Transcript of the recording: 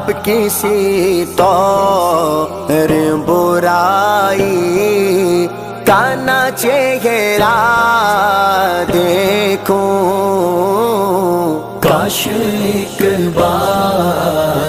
अब किसी तो बुराई का ना चेहरा देखूं, काश एक बार